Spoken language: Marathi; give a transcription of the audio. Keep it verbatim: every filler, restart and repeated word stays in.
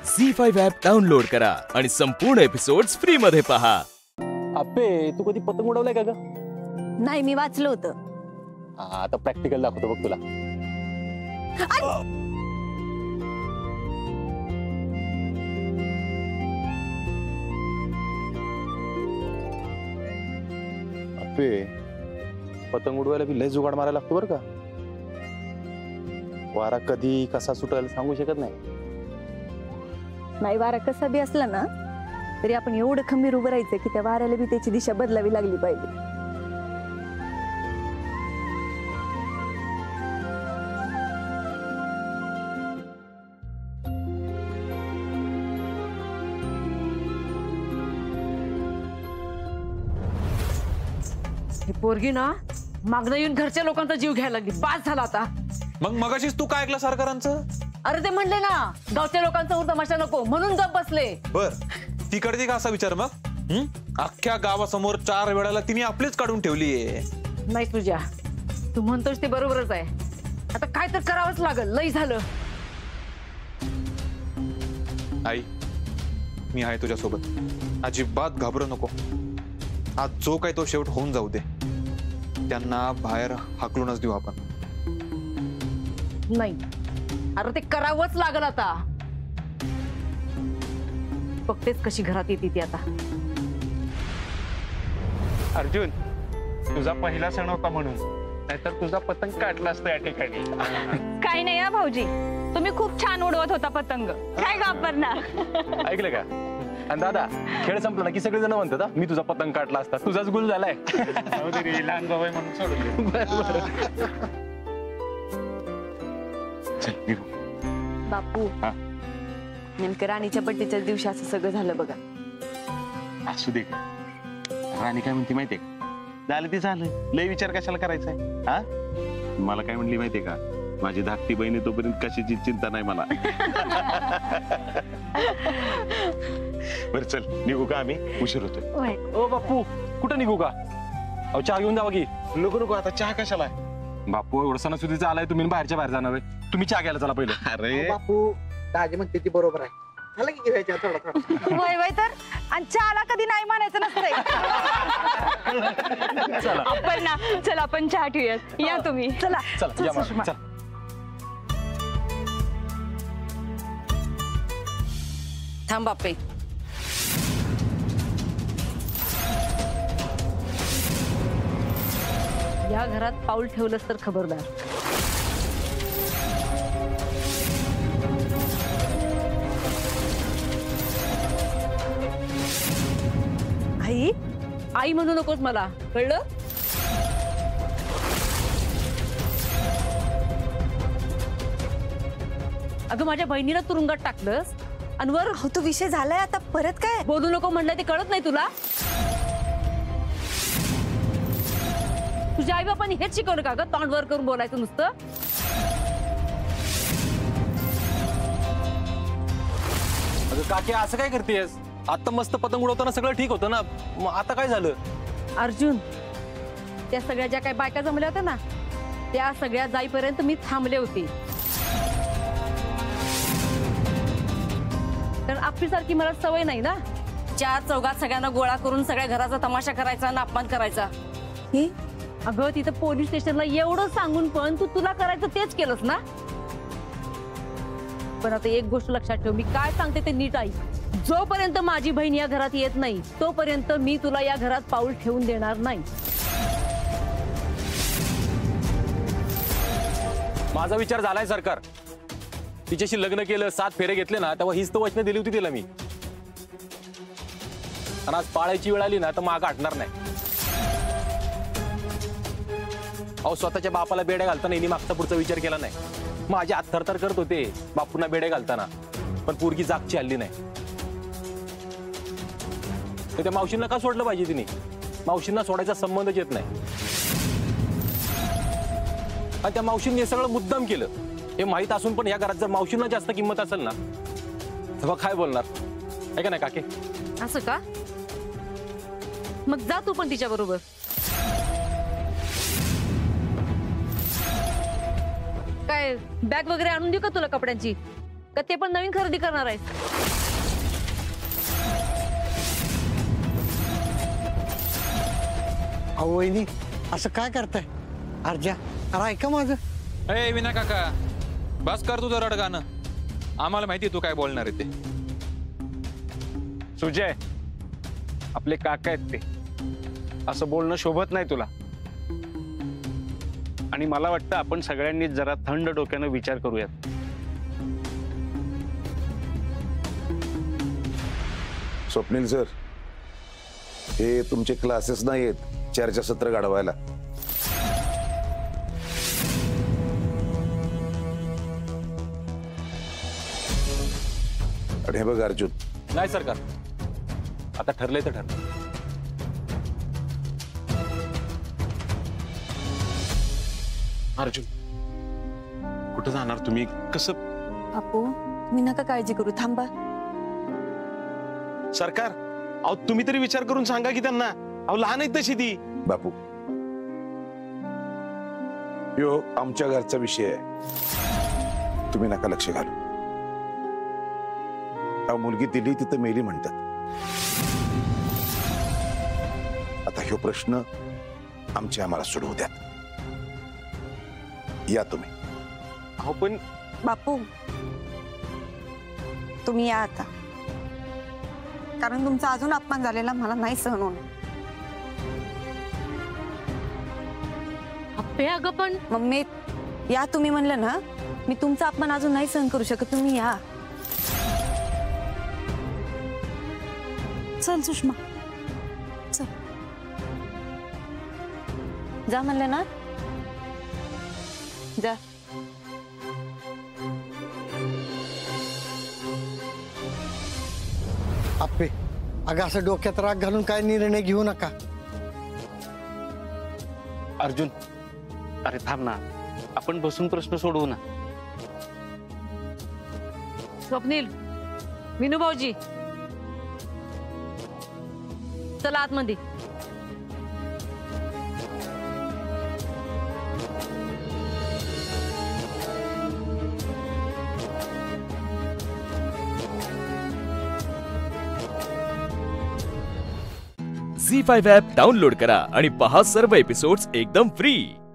झी फाईव्ह ॲप डाउनलोड करा आणि संपूर्ण एपिसोड्स फ्री मध्ये पहा. अप्पे, तू कधी पतंग उडवलाय का ग? नाही, मी वाचलं होतं. हा, आता प्रॅक्टिकल दाखवतो बघ तुला. अप्पे, पतंग उडवायला बी लय जुगाड मारायला लागतो बरं का. वारा कधी कसा सुटायला सांगू शकत नाही. नाही, वारा कसा बी असला ना तरी आपण एवढं खंबीर उभं राहायचं की त्या वाऱ्याला बी त्याची दिशा बदलावी लागली पाहिजे. ही पोरगी ना मागणं येऊन घरच्या लोकांचा जीव घ्यायला लागली. बास झाला आता. मग मगाशीच तू काय ऐकलं सरकारांचं? अरे ते म्हणले ना गावच्या लोकांचा उर तमाशा नको म्हणून गप बसले. बर, तिकडची का असा विचार मग? हम्म, अख्ख्या गावासमोर चार वेळाला तिने आपलीच काढून ठेवलीये. नाही तुझ्या, तू म्हणतोस ते बरोबरच आहे. आता काय तर करावंच लागल. लई झालं. आई, मी आहे तुझ्या सोबत. अजिबात घाबरू नको. आज जो काय तो शेवट होऊन जाऊ दे. त्यांना बाहेर हाकलूनच देऊ आपण. नाही, अरे ते करावंच लागल आता. बघतेच कशी घरात येते ती आता. अर्जुन, तुझा पहिला सण होता म्हणून, नाहीतर तुझा पतंग काढला असता या ठिकाणी. काही नाही भाऊजी, तुम्ही खूप छान उडवत होता पतंग. काय घाबरणार. ऐकलं का? आणि दादा, खेळ संपला ना की सगळे जण म्हणतात मी तुझा पतंग काढला असता. तुझाच गुल झालाय. लहान भाऊ आहे म्हणून सोडून दे. बापू, नेमकं राणीच्या पट्टीच्याच दिवशी असं सगळं झालं बघा. असू दे. राणी काय म्हणते माहितीये का? झालं ते झालं, लय विचार कशाला करायचा. हा, मला काय म्हणली माहितीये का? माझी धाकटी बहिणी तोपर्यंत कशाची चिंता नाही मला. बरं चल, निघू का आम्ही? उशीर होतोय. ओ बापू, कुठं निघू का? अहो, चहा घेऊन जावा की. नको नको, आता चहा कशाला? बापू, एवढं सणासुदीचा आलाय तुम्ही, बाहेरच्या बाहेर जाणार आहे. तुम्ही चहा घ्यायला चला पहिले. अरे बापू, दाजी म्हणते ती बरोबर आहे. झालं की घ्यायच्या थोडा थोडा. वय वय तर, आणि चहाला कधी नाही म्हणायचं नसतंय. आपण ना, चला आपण चहा ठेवूयात. या तुम्ही. चला चला या मग, चला. थांब बापे. या घरात पाऊल ठेवलंस तर खबरदार. आई, आई म्हणू नकोस मला, कळलं? अगं, माझ्या बहिणीला तुरुंगात टाकलंस आणि वर हो, तो विषय झालाय आता. परत काय बोलू नको म्हणलं ते कळत नाही तुला? तुझ्या आई बापांनी हेच शिकवलं का ग, तोंड वर करून बोलायचं नुसतं? अगं काकी, असं काय करतेस? आता मस्त पतंग उडवताना सगळं ठीक होतं ना, मग आता काय झालं? अर्जुन, त्या सगळ्या ज्या काही बायका जमल्या होत्या ना, त्या सगळ्या जाईपर्यंत मी थांबले होते. कारण आपल्यासारखी मला सवय नाही ना चार चौघात सगळ्यांना गोळा करून सगळ्या घराचा तमाशा करायचा आणि अपमान करायचा. हे अगं, तिथं पोलीस स्टेशनला एवढं सांगून पण तू तुला करायचं तेच केलंस ना. पण आता एक गोष्ट लक्षात ठेव, मी काय सांगते ते नीट ऐक. जोपर्यंत माझी बहीण या घरात येत नाही तोपर्यंत मी तुला या घरात पाऊल ठेवून देणार नाही. माझा विचार झालाय सरकार. तिच्याशी लग्न केलं, सात फेरे घेतले ना, तेव्हा हीच तर वचनं दिली होती तिला मी. आणि आज पाळायची वेळ आली ना तर मागं हटणार नाही. अहो, स्वतःच्या बापाला बेड्या घालताना हिने मागचा पुढचा विचार केला नाही. माझे हात थरथर करत होते बापूंना बेड्या घालताना, पण पोरगी जागची हल्ली नाही. तर त्या मावशींना का सोडलं पाहिजे तिने? मावशींना सोडायचा संबंधच येत नाही. आणि त्या मावशींनी हे सगळं मुद्दाम केलं हे माहित असून पण या घरात जर मावशींना जास्त किंमत असेल ना, तेव्हा काय बोलणार? आहे का नाही काके? असं का? मग जा तू पण तिच्या बरोबर. काय बॅग वगैरे आणून देऊ का तुला कपड्यांची? का ते पण नवीन खरेदी करणार आहेस? अहो वहिनी असं काय करताय? अर्जा अरे ऐका माझं. ए विना काका, बस कर तुझं रडगाणं. आम्हाला माहिती तू काय बोलणार आहे ते. सुजय, आपले काका आहेत ते, असं बोलणं शोभत नाही तुला. आणि मला वाटतं आपण सगळ्यांनी जरा थंड डोक्यानं विचार करूयात. स्वप्नील सर, हे तुमचे क्लासेस नाही आहेत चर्चासत्र घडवायला. आणि हे बघ अर्जुन, नाही सरकार, आता ठरलंय तर ठरलं. अर्जुन, कुठं जाणार तुम्ही? कसं? बापू मी नका काळजी करू, थांबा. सरकार, अहो तुम्ही तरी विचार करून सांगा की त्यांना. अहो लहान आहेत तशी ती. बापू, यो आमच्या घरचा विषय आहे, तुम्ही नका लक्ष घालू. अहो मुलगी दिली तिथं मेली म्हणतात. आता ह्यो प्रश्न आमच्या आम्हाला सोडवू द्या. या तुम्ही. अहो पण बापू तुम्ही या आता, कारण तुमचा अजून अपमान झालेला मला नाही सहन होणार. अप्पे अगं पण मम्मी या तुम्ही म्हणलं ना, मी तुमचा अपमान अजून नाही सहन करू शकत. तुम्ही या. चल सुषमा चल. जा म्हणलं ना, जा. आप्पे अगं असं डोक्यात राग घालून काय निर्णय घेऊ नका. अर्जुन, अरे थांब ना, आपण बसून प्रश्न सोडवू ना. स्वप्नील, विनू भाऊजी, चला आतमध्ये. झी फाईव्ह ॲप डाउनलोड करा आणि पहा सर्व एपिसोड्स एकदम फ्री.